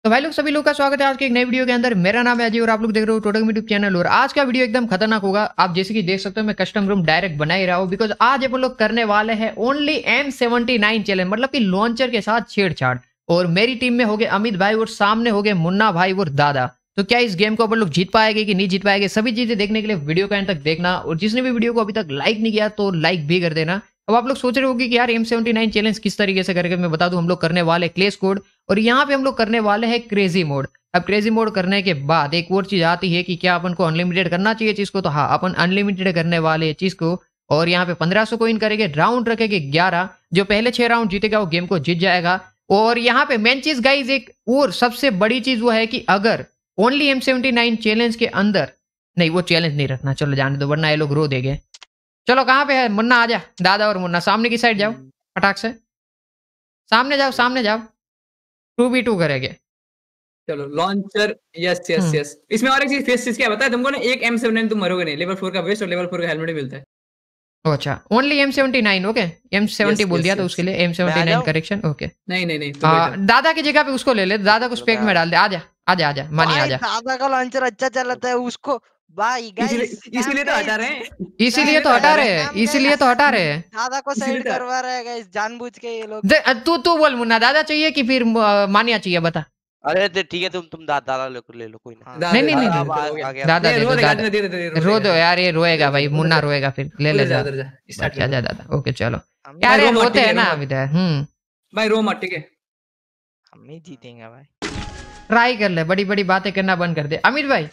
तो भाई लोग सभी लोग का स्वागत है आज के एक नई वीडियो के अंदर। मेरा नाम है अजय और आप लोग देख रहे हो टोटल यूट्यूब चैनल। और आज का वीडियो एकदम खतरनाक होगा। आप जैसे कि देख सकते हो मैं कस्टम रूम डायरेक्ट बना ही रहा हूँ, बिकॉज आज अपन लोग करने वाले हैं ओनली M79 चैलेंज, मतलब कि लॉन्चर के साथ छेड़छाड़। और मेरी टीम में हो गए अमित भाई और सामने हो गए मुन्ना भाई और दादा। तो क्या इस गेम को अपन लोग जीत पाएंगे कि नहीं जीत पाएंगे, सभी चीजें देखने के लिए वीडियो का एंड तक देखना। और जिसने भी वीडियो को अभी तक लाइक नहीं किया तो लाइक भी कर देना। अब आप लोग सोच रहे होंगे कि यार M79 चैलेंज किस तरीके से करके, मैं बता दूं हम लोग करने वाले क्लेश कोड, और यहाँ पे हम लोग करने वाले हैं क्रेजी मोड। अब क्रेजी मोड करने के बाद एक और चीज आती है कि क्या अपन को अनलिमिटेड करना चाहिए चीज को, तो हाँ अपन अनलिमिटेड करने वाले चीज को। और यहाँ पे 1500 कोइन करेंगे, राउंड रखेंगे 11, जो पहले 6 राउंड जीतेगा वो गेम को जीत जाएगा। और यहाँ पे मेन चीज गाइज एक और सबसे बड़ी चीज वो है कि अगर ओनली M79 चैलेंज के अंदर, नहीं वो चैलेंज नहीं रखना, चलो जाने दो वरना ये लोग रो देंगे। चलो कहाँ पे है मुन्ना, आ जा, दादा और मुन्ना सामने की साइड जाओ, फटाक से सामने जाओ, सामने जाओ, 2v2 करेंगे। चलो लॉन्चर, यस यस यस। इसमें और एक चीज फेस चीज क्या बताया तुमको ना, एक M79 तुम मरोगे नहीं, लेवल 4 का वेस्ट और लेवल 4 का हेलमेट भी मिलता है। अच्छा ओनली M79, ओके। M70 बोल दिया तो उसके लिए M79 करेक्शन, ओके। नहीं नहीं नहीं, दादा की जगह पे उसको ले ले, दादा को स्पेक में डाल दे। आजा आजा आजा मानी, आजा। दादा का लॉन्चर अच्छा चलाता है उसको भाई, इसीलिए तो हटा रहे हैं, इसीलिए तो हटा रहे हैं, इसीलिए तो हटा रहे हैं। दादा को साइड करवा रहे हैं गाइस जानबूझ के ये लोग। तू बोल मुन्ना, दादा चाहिए कि फिर मानिया चाहिए, बता। अरे ठीक है, तुम दादा ले लो, कोई नहीं नहीं नहीं, दादा दे दो, दादा रो दो यार, ये रोएगा भाई, मुन्ना रोएगा फिर। ले ले दादा, ओके चलो यार, ये रोते हैं ना अमित। भाई रो मत, ठीक है हम ही जीतेंगे भाई, ट्राई कर ले, बड़ी बड़ी बातें करना बंद कर दे। अमित भाई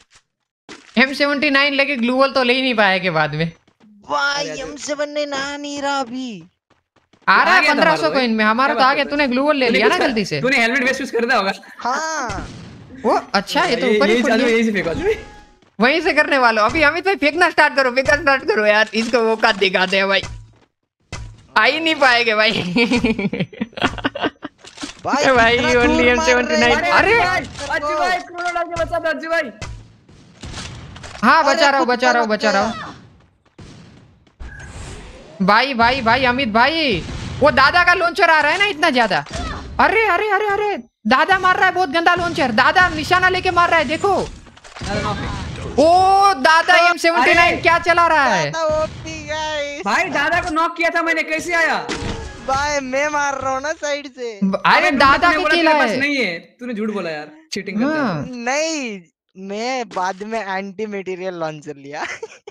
M79 लेके ग्लूवल तो ले ही नहीं पाएंगे बाद में भाई। M79 आ नहीं रहा अभी, आ रहा है 1500 कोइन में हमारा तो आ गया। तूने ग्लूवल ले लिया ना गलती से, तूने हेलमेट वेस्ट कर दिया होगा। हाँ वो अच्छा, ये तो ऊपर ही वहीं से करने वालों। अभी अमित भाई फेंकना स्टार्ट करो, फेंकना स्टार्ट करो यार, इसको वो का दिखाते हैं भाई, आ ही नहीं पाएंगे भाई। भाई ओनली M79। अरे अज्जू भाई क्रोनो डाल के बचा दो, अज्जू भाई। हाँ बचा रहा हूँ भाई भाई भाई अमित भाई, वो दादा का लॉन्चर आ रहा है ना इतना ज्यादा। अरे अरे अरे अरे दादा मार रहा है बहुत गंदा लॉन्चर, दादा निशाना लेके मार रहा है, देखो। ओ दादा M79 क्या चला रहा है भाई, दादा को नॉक किया था मैंने, कैसे आया भाई? मैं मार रहा हूँ ना साइड से। अरे दादा की किल है। नहीं है, तूने झूठ बोला यार, चीटिंग करता है। नहीं, मैं बाद में एंटी मटेरियल लॉन्चर लिया।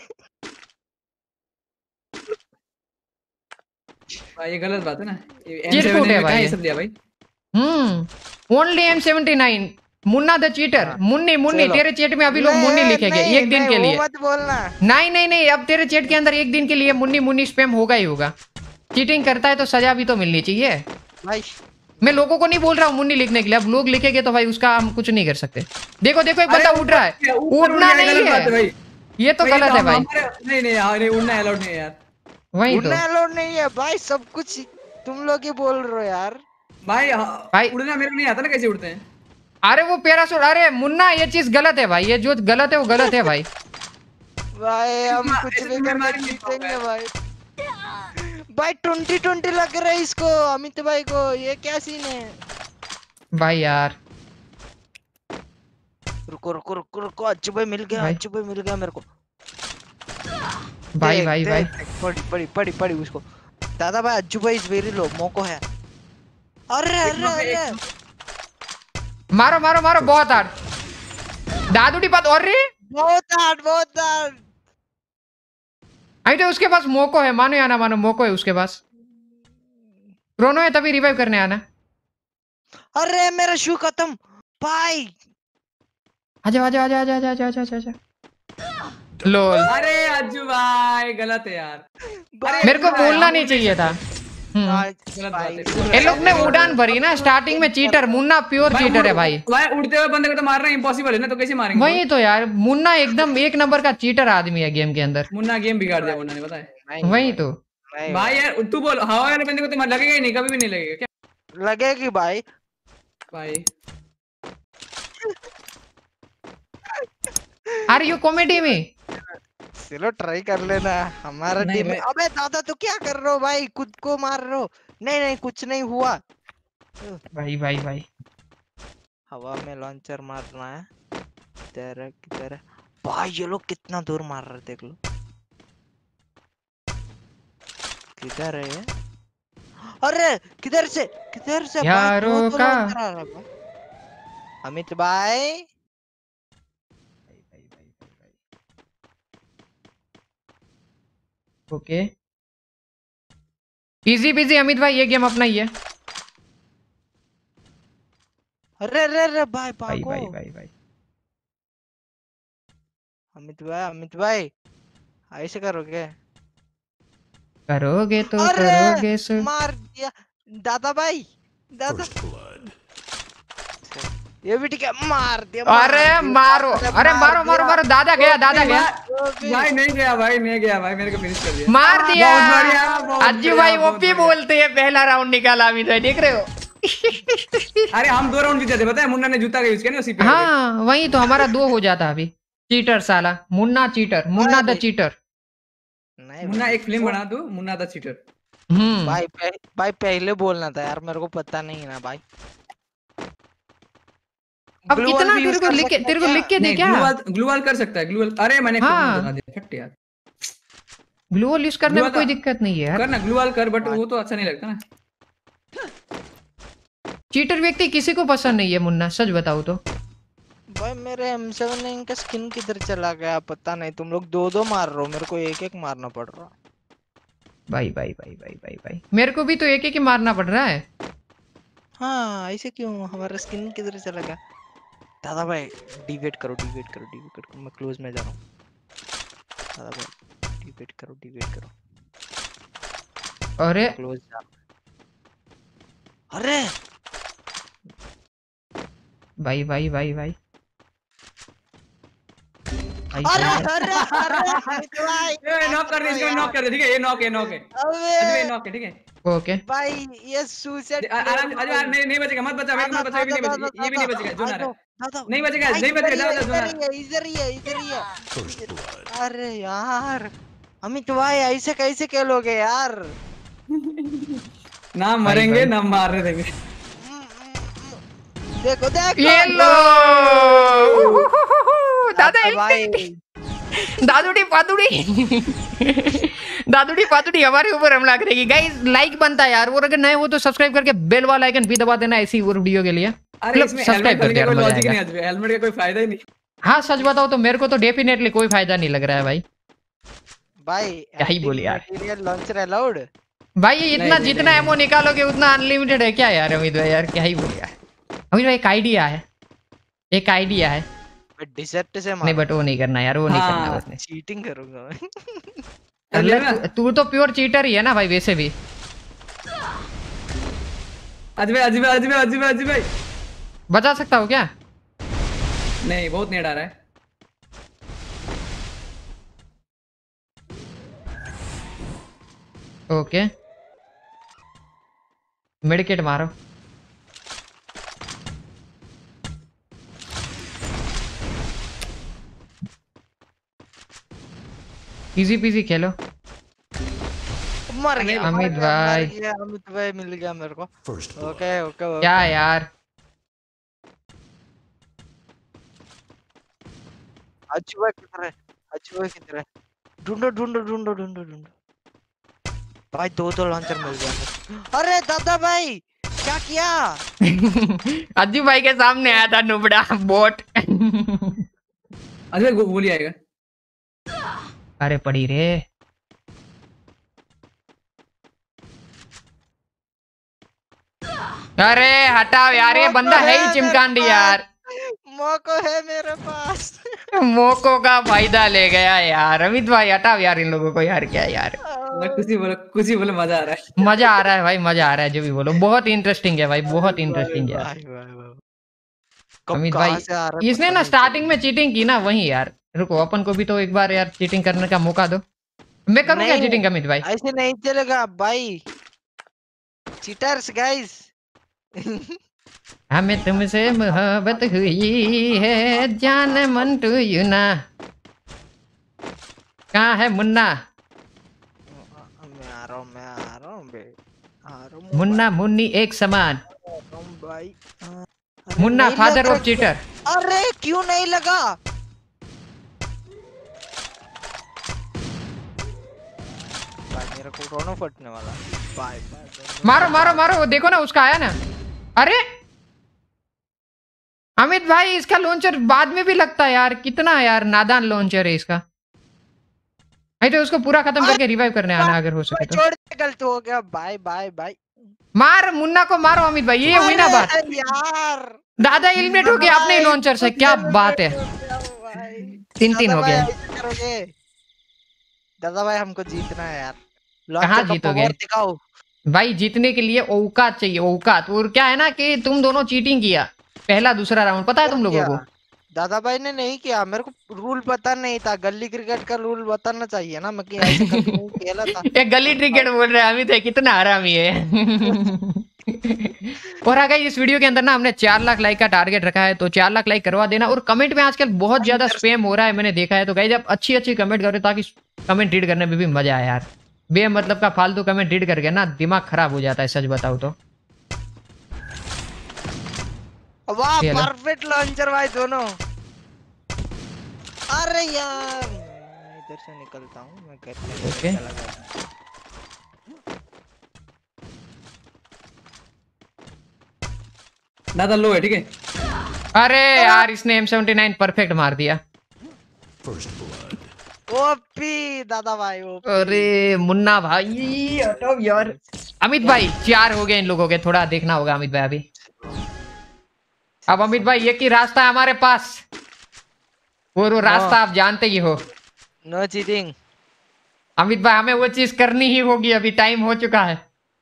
भाई ये गलत बात है ना, चिरकुट है भाई, ये सब दिया भाई। Only M79 Munna the cheater. Munni तेरे चैट में अभी लोग मुन्नी लिखेंगे एक दिन के लिए, मत बोलना। नहीं अब तेरे चैट के अंदर एक दिन के लिए मुन्नी स्पैम होगा ही होगा। चीटिंग करता है तो सजा भी तो मिलनी चाहिए भाई। मैं लोगों को नहीं बोल रहा हूँ मुन्नी लिखने के लिए, अब लोग लिखेंगे तो भाई उसका हम कुछ नहीं कर सकते। देखो देखो एक बंदा उठ रहा है, उठना नहीं है, ये तो गलत है भाई। नहीं उड़ना अलाउड नहीं है यार, वही तो अलाउड नहीं है भाई, सब कुछ तुम लोग ही बोल रहे हो यार। भाई उड़ना मेरे को नहीं आता ना, कैसे उड़ते हैं? अरे वो पैराशूट, अरे मुन्ना ये चीज गलत है भाई, ये जो गलत है वो गलत है भाई। भाई हम कुछ भी करके जीतेंगे भाई। भाई 2020 लग रहा है इसको, अमित भाई को, ये क्या सीन है भाई यार? रुको रुको रुको रुको, अच्छू भाई मिल गया, अच्छू भाई मिल गया मेरे को। भाई भाई भाई पड़ी उसको। दादा भाई अच्छू भाई इज वेरी लो, मोको है। अरे अरे अरे मारो मारो मारो, बहुत हार्ड दादूडी पात। अरे बहुत हार्ड। अभी तो उसके पास मोको है, मानो या ना मानो मोको है उसके पास, क्रोनो है तभी रिवाइव करने आना। अरे मेरा शू खत्म भाई, आजा आजा आजा आजा आजा आजा आजा आजा। लोल, अरे अज्जू भाई गलत है यार, मेरे को बोलना नहीं चाहिए था। ये लोग ने उड़ान भरी ना स्टार्टिंग में। चीटर मुन्ना प्योर चीटर है भाई। उड़ते हुए बंदे को तो मारना इम्पॉसिबल है ना, तो कैसे मारेंगे? वही तो यार, मुन्ना एकदम एक नंबर का चीटर आदमी है गेम के अंदर। मुन्ना गेम बिगाड़ दिया मुन्ना ने, पता है? वही तो भाई यार तू बोल, हवा वाले बंदे को तो लगेगा ही नहीं, कभी भी नहीं लगेगा क्या? लगेगी भाई। आर यू कॉमेडी में? चलो ट्राई कर लेना हमारा टीम में। अबे दादा तो क्या कर रहे हो भाई, खुद को मार रहे हो। नहीं कुछ नहीं हुआ भाई भाई भाई हवा में लॉन्चर मारना है। किधर है किधर है भाई, ये लोग कितना दूर मार रहे देख लो। किधर है ये? अरे किधर से भाई, यारों दो का लॉन्चर आ रहा है भाई। अमित भाई ओके, इजी पीजी अमित भाई, ये गेम अपना ही है। अरे अरे अरे भाई भाई भागो। भाई भाई भाई अमित भाई ऐसे करोगे? करोगे तो अरे करोगे सो। मार दिया दादा भाई, दादा। ये भी ठीक है, मार दिया अरे मारो, अरे मारो मारो मारो, दादा गया दादा गया, भाई नहीं गया भाई, नहीं गया भाई, मेरे को फिनिश कर दिया। मार दिया। बहुत बढ़िया, बहुत अज्जू बढ़िया, भाई बहुत ओपी बढ़िया। बोलते हैं, पहला राउंड निकाला अमित भाई, देख रहे हो। अरे हम 2 राउंड जीते थे, पता है? मुन्ना ने जूता का यूज किया ना उसी पे। हाँ वही तो, हमारा 2 हो जाता अभी। चीटर साला, Munna cheater, Munna the cheater. नहीं मुन्ना भाई, एक फिल्म बना दो, मुन्ना द चीटर। भाई पहले बोलना था यार, मेरे को पता नहीं है ना भाई। अब Glue wall इतना भी use तेरे कर को सकते हैं लिख के दे नहीं, क्या? ग्लू वॉल कर सकता है, ग्लू वॉल। अरे मैंने हाँ। बता दिया, फट यार। ग्लू वॉल यूज करने में Glue कोई wall दिक्कत नहीं है यार। कर ना, ग्लू वॉल कर, बट वो तो अच्छा नहीं लगता ना। चीटर व्यक्ति किसी को पसंद नहीं है मुन्ना, सच बताओ तो। भाई मेरे M7 का स्किन किधर चला गया पता नहीं, तुम लोग 2-2 मार रहे हो, मेरे को एक मारना पड़ रहा। भाई भाई भाई भाई भाई भाई, मेरे को भी तो एक ही मारना पड़ रहा है। हाँ ऐसे क्यों, हमारा स्किन किधर चला गया? दादा भाई डिवेट करो, मैं क्लोज में जा रहा हूँ। दादा भाई डिवेट करो, अरे क्लोज जा। अरे भाई भाई भाई भाई भाई अरे भाई। अरे अरे भाई ए नॉक कर दे इसको, नॉक कर दे, ठीक है? ये नॉक है, नॉक है। अजय अबे नॉक है, ठीक है? ओके भाई ये सुसाइड आराम, अजय यार नहीं नहीं बचेगा, मत बचा, ये मत बचा, ये भी नहीं बचेगा, ये भी नहीं बचेगा, जो ना रहा नहीं बचेगा, नहीं बचेगा, जाओ जाओ। इधर ही है। अरे यार अमित भाई ऐसे कैसे खेलोगे यार? ना भाई, मरेंगे भाई। ना मारने देंगे। देखो ये लो दादा भाई दादुड़ी पादुड़ी दादुड़ी पादुड़ी हमारे ऊपर हमला करेगी। गाइस लाइक बनता है यार, और अगर नए हो तो सब्सक्राइब करके बेल वाला आइकन भी दबा देना ऐसी और वीडियो के लिए। अरे इसमें सब्सक्राइब कर हेलमेट दिया, का कोई मजा लॉजिक आएगा। नहीं है, हेलमेट का कोई फायदा ही नहीं। हाँ सच बताओ तो मेरे को तो डेफिनेटली कोई फायदा नहीं लग रहा है भाई। भाई क्या ही बोले यार। Material launcher allowed? भाई ये इतना नहीं, जितना नहीं। एमओ निकालोगे उतना अनलिमिटेड है क्या यार अमित भाई? यार क्या ही बोले यार। अमित भाई एक आइडिया है, एक आइडिया है। डिसेप्ट से नहीं बट वो नहीं करना यार, वो नहीं हाँ। करना उसने। चीटिंग करूंगा मैं। ले ना। तू तो प्योर चीटर ही है ना भाई वैसे भी। अजय भाई बचा सकता हो क्या? नहीं, बहुत नेट आ रहा है। ओके मेडिकेट मारो। इजी पीजी खेलो। मर गया अमित भाई। अमित भाई मिल गया मेरे को। ओके ओके क्या यार अच्छू भाई किधर है? ढूंढो। भाई 2 लॉन्चर मिल गया। अरे दादा भाई क्या किया? अज्जू भाई के सामने आया था नुबड़ा बोट। अजय गोली आएगा। अरे पड़ी रे। अरे हटाओ यार, ये बंदा है ही चिमकांडी यार। मौको है मेरे पास। मोको का फायदा ले गया यार। अमित भाई हटाओ यार इन लोगों को यार, क्या यार। कुछ ही बोलो, मजा आ रहा है। मजा आ रहा है भाई, मजा आ रहा है जो भी बोलो, बहुत इंटरेस्टिंग है भाई, बहुत इंटरेस्टिंग है। अमित भाई इसने ना स्टार्टिंग में चीटिंग की ना, वही यार। रुको अपन को भी तो एक बार यार चीटिंग करने का मौका दो। मैं करूँ क्या चीटिंग अमित भाई? ऐसे नहीं चलेगा भाई, चीटर्स गाइस। हमें तुमसे मोहब्बत हुई है जान मन टू यू ना। कहाँ है मुन्ना? मैं आ रहा हूँ बे। मुन्ना मुन्नी एक समान। भाई मुन्ना नहीं फादर लगा ऑफ चीटर। अरे क्यों नहीं लगा? भाई मेरा को रोनो फटने वाला। Bye bye. मारो मारो मारो, वो देखो ना उसका आया ना। अरे अमित भाई इसका लॉन्चर बाद में भी लगता है यार, कितना यार नादान लॉन्चर है इसका। नहीं तो उसको पूरा खत्म करके रिवाइव करने आना अगर हो सके तो। छोड़ दे, गलत हो गया। Bye bye bye. मार मुन्ना को मारो अमित भाई, ये हुई ना बात। अरे यार दादा एलिमिनेट हो गया अपने लॉन्चर से, क्या बात है। 3-3 हो गया। दादा भाई हमको जीतना है यार। कहाँ लॉन्चर का जीतोगे? power दिखाओ। भाई जीतने के लिए औकात चाहिए, औकात। और क्या है ना कि तुम दोनों चीटिंग किया पहला दूसरा राउंड, पता है तुम लोगों को? दादा भाई ने नहीं किया, मेरे को रूल पता नहीं था। गली क्रिकेट का रूल बताना चाहिए ना, मैं कि ऐसे कभी नहीं खेला था। ये गली क्रिकेट बोल रहे हैं अमित है, कितना हरामी है। और अगर इस वीडियो के अंदर ना हमने 4 लाख लाइक का टारगेट रखा है, तो 4 लाख लाइक करवा देना। और कमेंट में आजकल बहुत ज्यादा स्पैम हो रहा है, मैंने देखा है। तो गाइस आप अच्छी अच्छी कमेंट करो ताकि कमेंट रीड करने में भी मजा आए यार। बेमतलब का फालतू कमेंट रीड करके ना दिमाग खराब हो जाता है, सच बताओ तो। वाह खेलो। परफेक्ट लॉन्चर भाई दोनों। अरे यार मैं इधर से निकलता हूँ, मैं घर के अंदर ओके। चला जाता हूँ। दादा लो है, ठीक है। अरे यार इसने M79 परफेक्ट मार दिया। ओपी दादा भाई ओपी। अरे मुन्ना भाई हटाओ यार। अमित भाई 4 हो गए इन लोगों के, थोड़ा देखना होगा अमित भाई अभी। अब अमित भाई एक ही रास्ता है हमारे पास, और वो रास्ता आप जानते ही हो। No cheating. अमित भाई हमें वो चीज करनी ही होगी, अभी टाइम हो चुका है।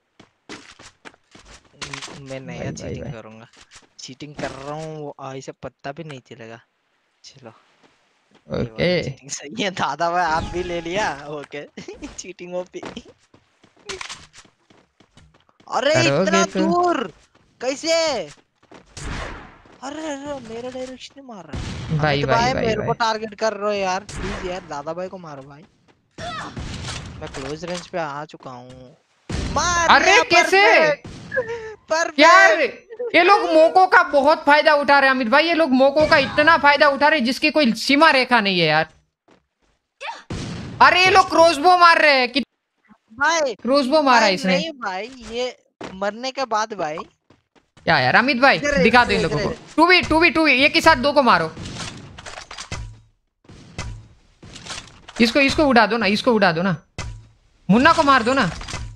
मैं नया चीटिंग करूंगा। चीटिंग कर रहा हूँ, वो ऐसे पत्ता भी नहीं चलेगा। चलो ओके चीटिंग सही है दादा भाई, आप भी ले लिया। Okay cheating OP. अरे करोगे इतना तो। दूर कैसे? अरे अरे मेरे डायरेक्शन में मार रहा है। भाई अमित भाई मेरे भाई को टारगेट कर रहे हो यार, प्लीज यार दादा भाई को मारो भाई। मैं क्लोज रेंज पे आ चुका हूँ। मार अरे दिया, कैसे perfect। यार, ये लोग मौकों का बहुत फायदा उठा रहे हैं अमित भाई। ये लोग मौकों का इतना फायदा उठा रहे हैं जिसकी कोई सीमा रेखा नहीं है यार। अरे ये लोग क्रॉसबो मार रहे हैं, भाई क्रॉसबो मारा भाई इसने। नहीं भाई, ये मरने के बाद भाई। क्या यार अमित भाई इधर है, दिखा दो इन इधर लोगों है, को। 2v एक के साथ 2 को मारो। इसको इसको उड़ा दो ना, इसको उड़ा दो ना। मुन्ना को मार दो ना।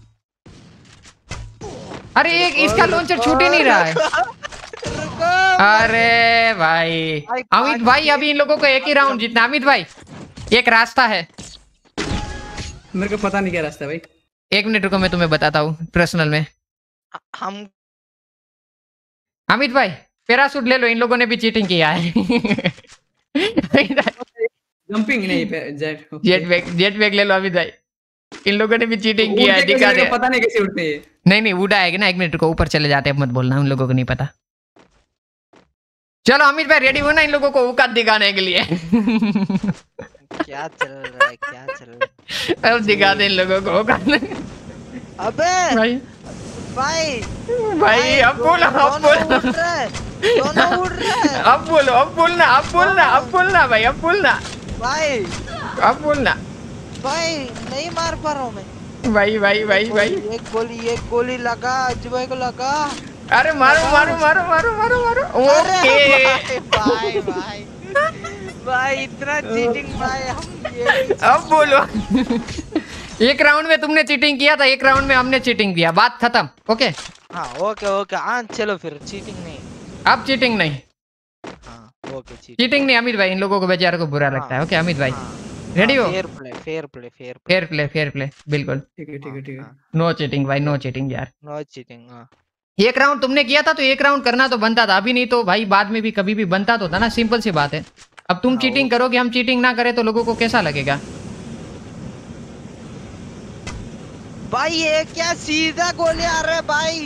अरे एक इसका लॉन्चर छूट ही नहीं रहा है। रुको। अरे भाई अमित भाई अभी इन लोगों को एक ही राउंड जीतना। अमित भाई एक रास्ता है। मेरे को पता नहीं क्या रास्ता है भाई। 1 मिनट रुको, मैं तुम्हें बताता हूँ पर्सनल में। हम अमित भाई पैराशूट ले लो, इन लोगों ने भी चीटिंग किया है। जंपिंग नहीं पे जेट। जेट बैग ले लो अमित भाई, इन लोगों ने भी चीटिंग किया है। उड़ते दिखा कैसे, दे। पता नहीं कैसे उड़ते हैं। नहीं उड़ा है ना, 1 मिनट को ऊपर चले जाते हैं, मत बोलना, उन लोगों को नहीं पता। चलो अमित भाई रेडी हो ना इन लोगों को औकात दिखाने के लिए? क्या चल रहा है, क्या चल रहा है? अब दिखा दे इन लोगों को औकात। अबे भाई भाई भाई अब बोलो, अब दोनों बोलो, उड़ रहे हैं, दोनों उड़ रहे हैं। अब बोलो, अब बोलना, अब बोलना, अब बोलना भाई, अब बोलना, भाई अब बोलना भाई नहीं मार पा रहा हूँ मैं। भाई भाई भाई भाई। एक गोली लगा, अज्जू भाई को लगा। अरे मारो मारो मारो मारो मारो मारो। अरे ओके भाई भाई भाई इतना चीटिंग भाई, हम ये अब बोलो। एक राउंड में तुमने चीटिंग किया था, एक राउंड में हमने चीटिंग किया, बात खत्म। ओके हाँ ओके ओके हाँ चलो फिर चीटिंग नहीं। अब चीटिंग नहीं, हाँ ओके चीटिंग नहीं अमित भाई, इन लोगों को बेचारे को बुरा लगता है। ओके अमित भाई रेडी हो? Fair play fair play fair fair play, fair play बिल्कुल। ठीक है ठीक है ठीक है। नो चीटिंग भाई, नो चीटिंग यार। No cheating. हाँ एक राउंड तुमने किया था तो एक राउंड करना तो बनता था, अभी नहीं तो भाई बाद में भी कभी भी बनता तो था ना, सिंपल सी बात है। अब तुम चीटिंग करोगे, हम चीटिंग ना करें तो लोगों को कैसा लगेगा? भाई ये क्या सीधा गोली आ रहा है भाई।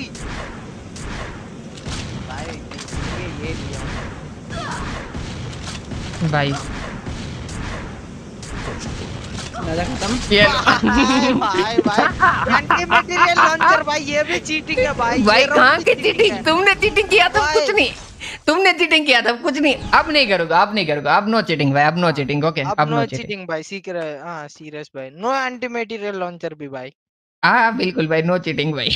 भाई ये लिया भाई दादा खत्म। ये भाई भाई एंटी मटेरियल लॉन्चर भाई, ये भी चीटिंग है भाई। भाई ये round कहाँ भी की cheating चीटिंग? है। तुमने चीटिंग किया तो भाई। कुछ नहीं, तुमने चीटिंग किया था, कुछ नहीं, अब नहीं करूंगा, अब नहीं करूंगा, अब नो चीटिंग भाई, अब नो चीटिंग, ओके, अब अब नो नो चीटिंग। चीटिंग भाई, सीक्रेट, हाँ सीरियस भाई, नो एंटी मटेरियल लॉन्चर भी भाई। हाँ बिल्कुल भाई, नो चीटिंग भाई,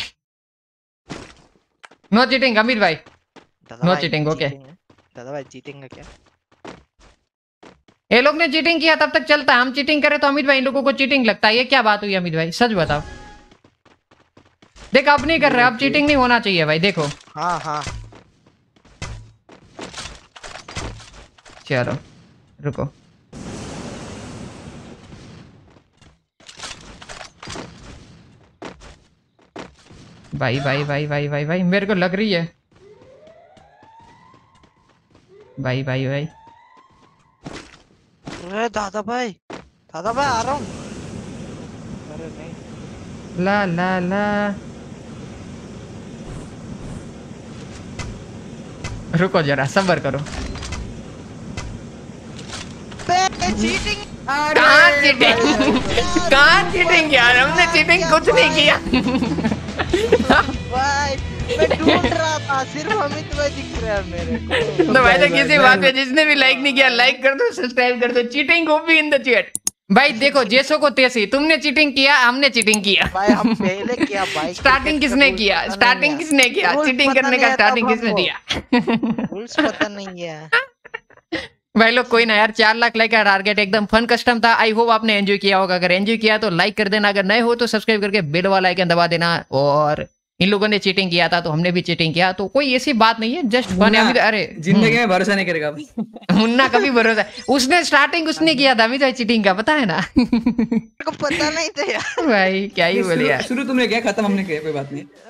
नो चीटिंग अमित भाई, दादा नो भाई चीटिंग, ओके। cheating है। दादा भाई चीटिंग है क्या? ये लोग ने चीटिंग किया तब तक चलता है, हम चीटिंग करें तो अमित भाई इन लोगों को चीटिंग लगता है, ये क्या बात हुई अमित भाई, सच बताओ। देख अब नहीं कर रहे, अब चीटिंग नहीं होना चाहिए भाई, देखो। हाँ हाँ चलो रुको, भाई भाई भाई भाई भाई भाई मेरे को लग रही है भाई भाई भाई। अरे दादा भाई आ रहा हूँ। अरे नहीं ला ला ला, रुको जरा सब्र करो। चीटिंग। कहाँ चीटिंग, कहाँ चीटिंग यार, हमने चीटिंग कुछ नहीं किया। भाई मैं ढूंढ रहा था, सिर्फ अमित भाई दिख रहा है मेरे को। तो भाई तो किसी बात पे जिसने भी लाइक नहीं किया लाइक कर दो, सब्सक्राइब कर दो, चीटिंग को भी इन द चैट। भाई देखो जैसो को तैसी, तुमने चीटिंग किया, हमने चीटिंग किया। भाई हम पहले किया भाई। स्टार्टिंग किसने किया, स्टार्टिंग किसने किया, चीटिंग करने का स्टार्टिंग किसने दिया। रूल्स पता नहीं है भाई लोग कोई ना यार, 4 लाख लाइक का टारगेट, एकदम फन कस्टम था। आई होप आपने एंजॉय किया होगा, अगर एंजॉय किया तो लाइक कर देना, अगर नए हो तो सब्सक्राइब करके बेल वाला आइकन दबा देना। और इन लोगों ने चीटिंग किया था तो हमने भी चीटिंग किया, तो कोई ऐसी बात नहीं है, जस्ट फन है। अमित अरे जिंदगी में भरोसा नहीं करेगा अब। मुन्ना कभी भरोसा, उसने स्टार्टिंग उसने किया था अमित भाई चीटिंग का, पता है ना। मेरे को पता नहीं था यार। भाई क्या ही बोले यार। शुरू तुमने किया, खत्म हमने किया, कोई बात नहीं।